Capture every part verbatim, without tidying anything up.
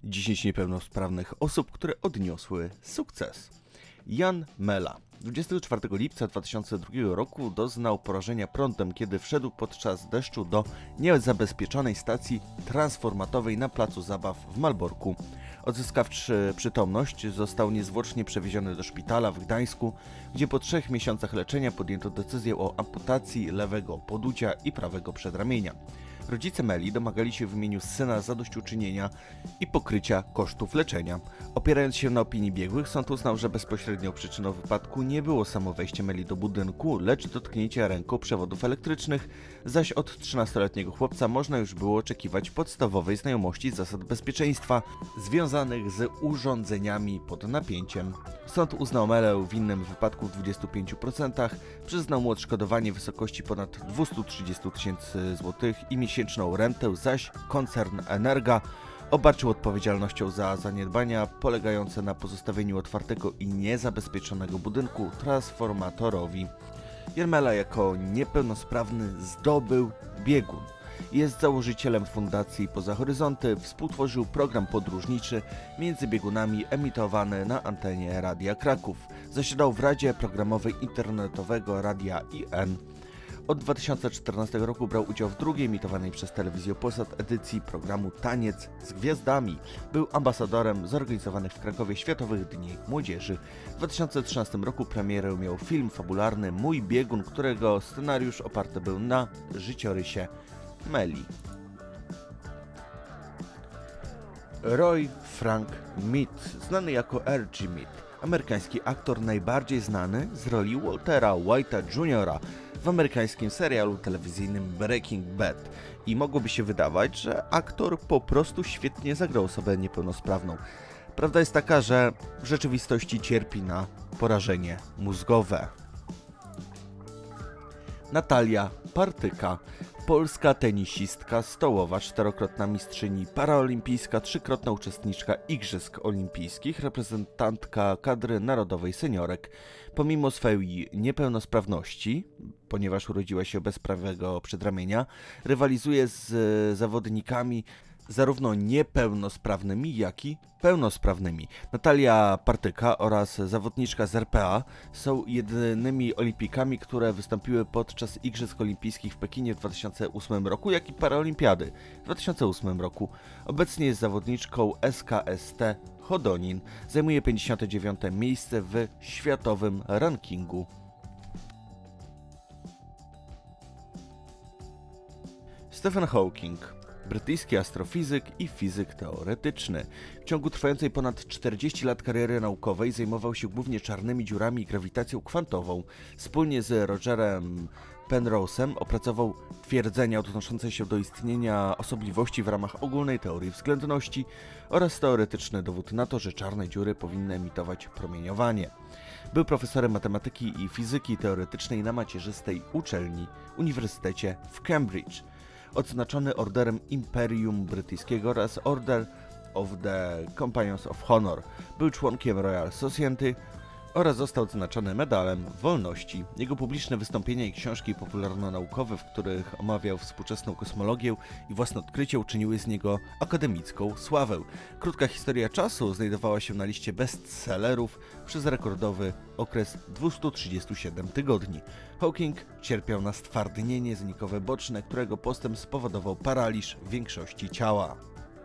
dziesięć niepełnosprawnych osób, które odniosły sukces. Jan Mela dwudziestego czwartego lipca dwa tysiące drugiego roku doznał porażenia prądem, kiedy wszedł podczas deszczu do niezabezpieczonej stacji transformatowej na placu zabaw w Malborku. Odzyskawszy przytomność, został niezwłocznie przewieziony do szpitala w Gdańsku, gdzie po trzech miesiącach leczenia podjęto decyzję o amputacji lewego poducia i prawego przedramienia. Rodzice Meli domagali się w imieniu syna zadośćuczynienia i pokrycia kosztów leczenia. Opierając się na opinii biegłych, sąd uznał, że bezpośrednią przyczyną wypadku nie było samo wejście Meli do budynku, lecz dotknięcie ręką przewodów elektrycznych, zaś od trzynastoletniego chłopca można już było oczekiwać podstawowej znajomości zasad bezpieczeństwa związanych z urządzeniami pod napięciem. Sąd uznał Melę winnym wypadku w dwudziestu pięciu procentach, przyznał mu odszkodowanie w wysokości ponad dwieście trzydzieści tysięcy złotych i miesięczną rentę, zaś koncern Energa obarczył odpowiedzialnością za zaniedbania polegające na pozostawieniu otwartego i niezabezpieczonego budynku transformatorowi. Jan Mela jako niepełnosprawny zdobył biegun. Jest założycielem Fundacji Poza Horyzonty, współtworzył program podróżniczy między biegunami emitowany na antenie Radia Kraków. Zasiadał w Radzie Programowej Internetowego Radia I N. Od dwa tysiące czternastego roku brał udział w drugiej emitowanej przez telewizję Polsat edycji programu Taniec z Gwiazdami. Był ambasadorem zorganizowanych w Krakowie Światowych Dni Młodzieży. W dwa tysiące trzynastym roku premierę miał film fabularny Mój biegun, którego scenariusz oparty był na życiorysie Meli. Roy Frank Mead, znany jako R G Mead, amerykański aktor najbardziej znany z roli Waltera White'a juniora w amerykańskim serialu telewizyjnym Breaking Bad. I mogłoby się wydawać, że aktor po prostu świetnie zagrał osobę niepełnosprawną. Prawda jest taka, że w rzeczywistości cierpi na porażenie mózgowe. Natalia Partyka, polska tenisistka stołowa, czterokrotna mistrzyni paraolimpijska, trzykrotna uczestniczka Igrzysk Olimpijskich, reprezentantka kadry narodowej seniorek. Pomimo swojej niepełnosprawności, ponieważ urodziła się bez prawego przedramienia, rywalizuje z zawodnikami zarówno niepełnosprawnymi, jak i pełnosprawnymi. Natalia Partyka oraz zawodniczka z R P A są jedynymi olimpijkami, które wystąpiły podczas Igrzysk Olimpijskich w Pekinie w dwa tysiące ósmym roku, jak i Paraolimpiady w dwa tysiące ósmym roku. Obecnie jest zawodniczką S K S T Hodonin. Zajmuje pięćdziesiąte dziewiąte miejsce w światowym rankingu. Stephen Hawking, brytyjski astrofizyk i fizyk teoretyczny. W ciągu trwającej ponad czterdziestu lat kariery naukowej zajmował się głównie czarnymi dziurami i grawitacją kwantową. Wspólnie z Rogerem Penrose'em opracował twierdzenia odnoszące się do istnienia osobliwości w ramach ogólnej teorii względności oraz teoretyczny dowód na to, że czarne dziury powinny emitować promieniowanie. Był profesorem matematyki i fizyki teoretycznej na macierzystej uczelni Uniwersytecie w Cambridge. Odznaczony Orderem Imperium Brytyjskiego oraz Order of the Companions of Honor. Był członkiem Royal Society oraz został odznaczony Medalem Wolności. Jego publiczne wystąpienia i książki popularno-naukowe, w których omawiał współczesną kosmologię i własne odkrycie, uczyniły z niego akademicką sławę. Krótka historia czasu znajdowała się na liście bestsellerów przez rekordowy okres dwieście trzydzieści siedem tygodni. Hawking cierpiał na stwardnienie zynikowe boczne, którego postęp spowodował paraliż większości ciała.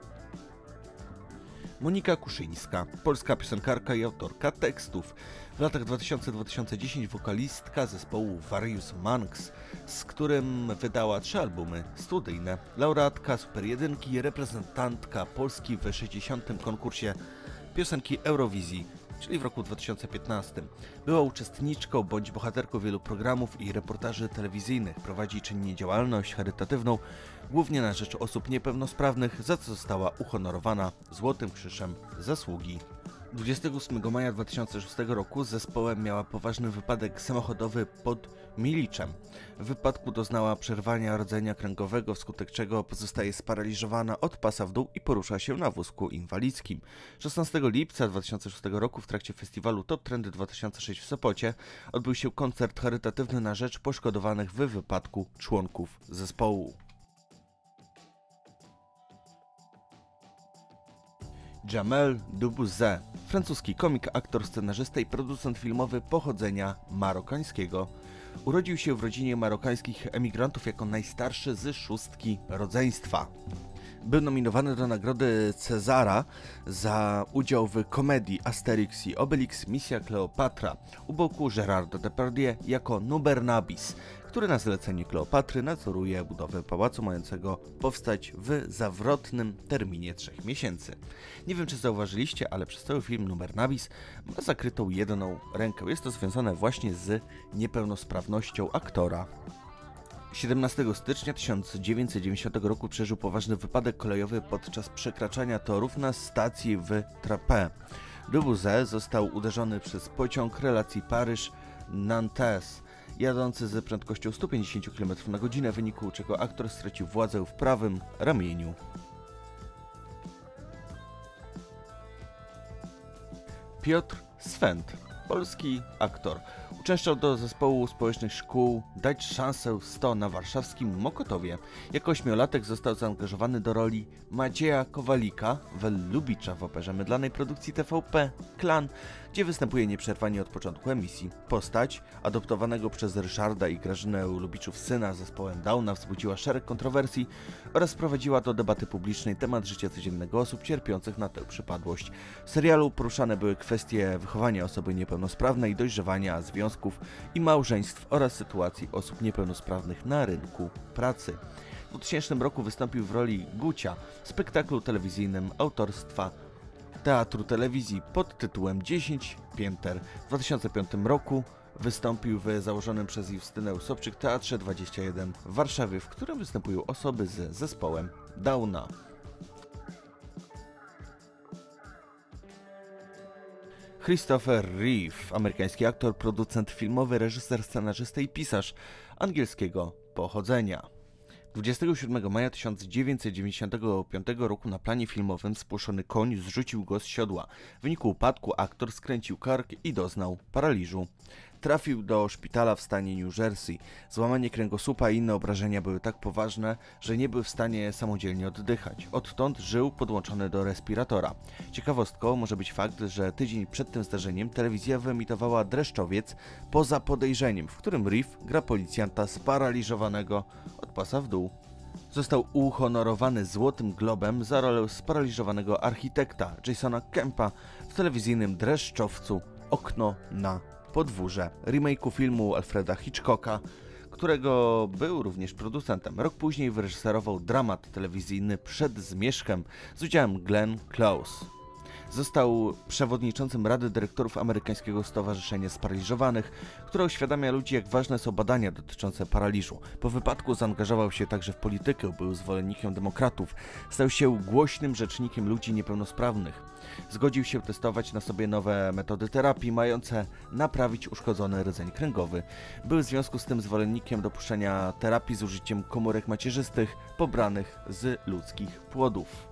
Monika Kuszyńska, polska piosenkarka i autorka tekstów. W latach dwa tysiące do dwa tysiące dziesiątego wokalistka zespołu Various Monks, z którym wydała trzy albumy studyjne. Laureatka Super Jedynki, reprezentantka Polski w sześćdziesiątym konkursie piosenki Eurowizji, czyli w roku dwa tysiące piętnastym. Była uczestniczką bądź bohaterką wielu programów i reportaży telewizyjnych. Prowadzi czynnie działalność charytatywną, głównie na rzecz osób niepełnosprawnych, za co została uhonorowana Złotym Krzyżem Zasługi. dwudziestego ósmego maja dwa tysiące szóstego roku z zespołem miała poważny wypadek samochodowy pod Miliczem. W wypadku doznała przerwania rdzenia kręgowego, wskutek czego pozostaje sparaliżowana od pasa w dół i porusza się na wózku inwalidzkim. szesnastego lipca dwa tysiące szóstego roku w trakcie festiwalu Top Trendy dwa tysiące sześć w Sopocie odbył się koncert charytatywny na rzecz poszkodowanych w wypadku członków zespołu. Jamel Debbouze, francuski komik, aktor, scenarzysta i producent filmowy pochodzenia marokańskiego. Urodził się w rodzinie marokańskich emigrantów jako najstarszy z szóstki rodzeństwa. Był nominowany do nagrody Cezara za udział w komedii Asterix i Obelix Misja Kleopatra u boku Gérarda Depardieu jako Nubernabis, który na zlecenie Kleopatry nadzoruje budowę pałacu mającego powstać w zawrotnym terminie trzech miesięcy. Nie wiem, czy zauważyliście, ale przez cały film Nubernabis ma zakrytą jedną rękę. Jest to związane właśnie z niepełnosprawnością aktora. siedemnastego stycznia tysiąc dziewięćset dziewięćdziesiątego roku przeżył poważny wypadek kolejowy podczas przekraczania torów na stacji w Trappes. Debbouze został uderzony przez pociąg relacji Paryż-Nantes, jadący z prędkością sto pięćdziesiąt kilometrów na godzinę, w wyniku czego aktor stracił władzę w prawym ramieniu. Piotr Swent, polski aktor. Uczęszczał do zespołu społecznych szkół Dać szansę sto na warszawskim Mokotowie. Jako ośmiolatek został zaangażowany do roli Macieja Kowalika, Lubicza w operze mydlanej produkcji T V P Klan, gdzie występuje nieprzerwanie od początku emisji. Postać adoptowanego przez Ryszarda i Grażynę Lubiczów syna z zespołem Downa wzbudziła szereg kontrowersji oraz prowadziła do debaty publicznej temat życia codziennego osób cierpiących na tę przypadłość. W serialu poruszane były kwestie wychowania osoby niepełnosprawnej, dojrzewania, związków i małżeństw oraz sytuacji osób niepełnosprawnych na rynku pracy. W dwutysięcznym roku wystąpił w roli Gucia w spektaklu telewizyjnym autorstwa Teatru Telewizji pod tytułem dziesięć pięter. W dwa tysiące piątym roku wystąpił w założonym przez Justynę Sobczyk Teatrze dwadzieścia jeden w Warszawie, w którym występują osoby z zespołem Downa. Christopher Reeve, amerykański aktor, producent filmowy, reżyser, scenarzysta i pisarz angielskiego pochodzenia. dwudziestego siódmego maja tysiąc dziewięćset dziewięćdziesiątego piątego roku na planie filmowym spłoszony koń zrzucił go z siodła. W wyniku upadku aktor skręcił kark i doznał paraliżu. Trafił do szpitala w stanie New Jersey. Złamanie kręgosłupa i inne obrażenia były tak poważne, że nie był w stanie samodzielnie oddychać. Odtąd żył podłączony do respiratora. Ciekawostką może być fakt, że tydzień przed tym zdarzeniem telewizja wyemitowała Dreszczowiec poza podejrzeniem, w którym Reeve gra policjanta sparaliżowanego od pasa w dół. Został uhonorowany Złotym Globem za rolę sparaliżowanego architekta Jasona Kempa w telewizyjnym Dreszczowcu Okno na podwórze, remake'u filmu Alfreda Hitchcocka, którego był również producentem. Rok później wyreżyserował dramat telewizyjny Przed zmierzchem z udziałem Glenn Close. Został przewodniczącym Rady Dyrektorów Amerykańskiego Stowarzyszenia Sparaliżowanych, które uświadamia ludzi, jak ważne są badania dotyczące paraliżu. Po wypadku zaangażował się także w politykę, był zwolennikiem demokratów, stał się głośnym rzecznikiem ludzi niepełnosprawnych. Zgodził się testować na sobie nowe metody terapii mające naprawić uszkodzony rdzeń kręgowy. Był w związku z tym zwolennikiem dopuszczenia terapii z użyciem komórek macierzystych pobranych z ludzkich płodów.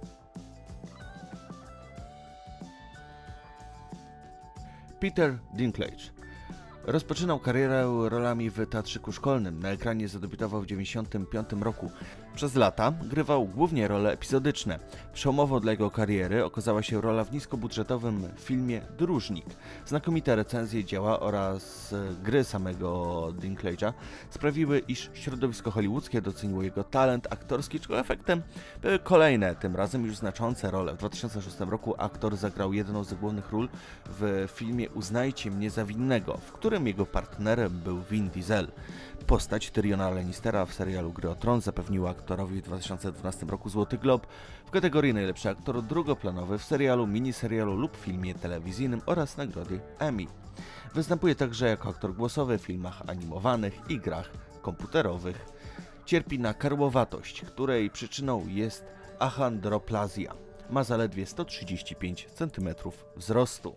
Peter Dinklage rozpoczynał karierę rolami w teatrzyku szkolnym. Na ekranie zadebiutował w tysiąc dziewięćset dziewięćdziesiątym piątym roku. Przez lata grywał głównie role epizodyczne. Przełomową dla jego kariery okazała się rola w niskobudżetowym filmie Dróżnik. Znakomite recenzje dzieła oraz gry samego Dinklage'a sprawiły, iż środowisko hollywoodzkie doceniło jego talent aktorski, czego efektem były kolejne, tym razem już znaczące role. W dwa tysiące szóstym roku aktor zagrał jedną z głównych ról w filmie Uznajcie mnie za winnego, w którym jego partnerem był Vin Diesel. Postać Tyriona Lannistera w serialu Gry o Tron zapewniła aktorowi w dwa tysiące dwunastym roku Złoty Glob w kategorii najlepszy aktor drugoplanowy w serialu, miniserialu lub filmie telewizyjnym oraz nagrody Emmy. Występuje także jako aktor głosowy w filmach animowanych i grach komputerowych. Cierpi na karłowatość, której przyczyną jest achondroplazja. Ma zaledwie sto trzydzieści pięć centymetrów wzrostu.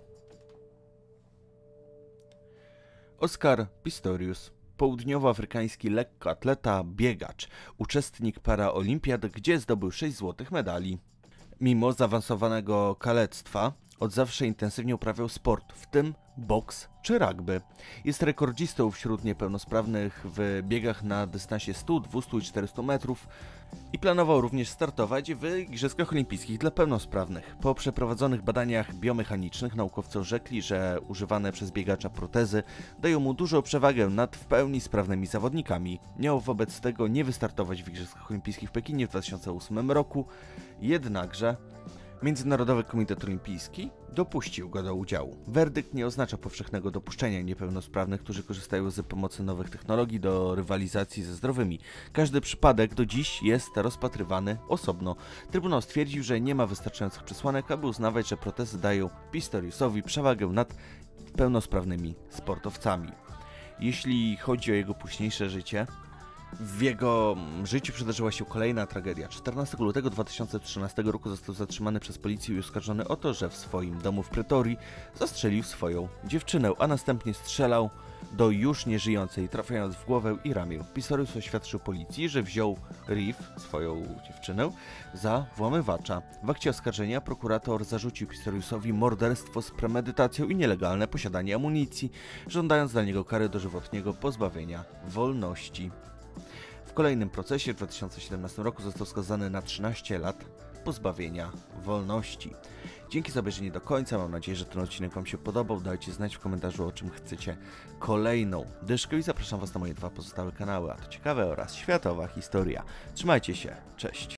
Oscar Pistorius, południowoafrykański lekkoatleta, biegacz, uczestnik paraolimpiad, gdzie zdobył sześć złotych medali. Mimo zaawansowanego kalectwa, od zawsze intensywnie uprawiał sport, w tym boks czy rugby. Jest rekordzistą wśród niepełnosprawnych w biegach na dystansie stu, dwustu i czterystu metrów i planował również startować w Igrzyskach Olimpijskich dla pełnosprawnych. Po przeprowadzonych badaniach biomechanicznych naukowcy orzekli, że używane przez biegacza protezy dają mu dużą przewagę nad w pełni sprawnymi zawodnikami. Miał wobec tego nie wystartować w Igrzyskach Olimpijskich w Pekinie w dwa tysiące ósmym roku, jednakże Międzynarodowy Komitet Olimpijski dopuścił go do udziału. Werdykt nie oznacza powszechnego dopuszczenia niepełnosprawnych, którzy korzystają z pomocy nowych technologii do rywalizacji ze zdrowymi. Każdy przypadek do dziś jest rozpatrywany osobno. Trybunał stwierdził, że nie ma wystarczających przesłanek, aby uznawać, że protezy dają Pistoriusowi przewagę nad pełnosprawnymi sportowcami. Jeśli chodzi o jego późniejsze życie, w jego życiu przydarzyła się kolejna tragedia. czternastego lutego dwa tysiące trzynastego roku został zatrzymany przez policję i oskarżony o to, że w swoim domu w Pretorii zastrzelił swoją dziewczynę, a następnie strzelał do już nieżyjącej, trafiając w głowę i ramię. Pistorius oświadczył policji, że wziął Riv, swoją dziewczynę, za włamywacza. W akcie oskarżenia prokurator zarzucił Pistoriusowi morderstwo z premedytacją i nielegalne posiadanie amunicji, żądając dla niego kary dożywotniego pozbawienia wolności. W kolejnym procesie w dwa tysiące siedemnastym roku został skazany na trzynaście lat pozbawienia wolności. Dzięki za obejrzenie do końca, mam nadzieję, że ten odcinek Wam się podobał. Dajcie znać w komentarzu, o czym chcecie kolejną dyszkę i zapraszam Was na moje dwa pozostałe kanały, a to ciekawe oraz światowa historia. Trzymajcie się, cześć!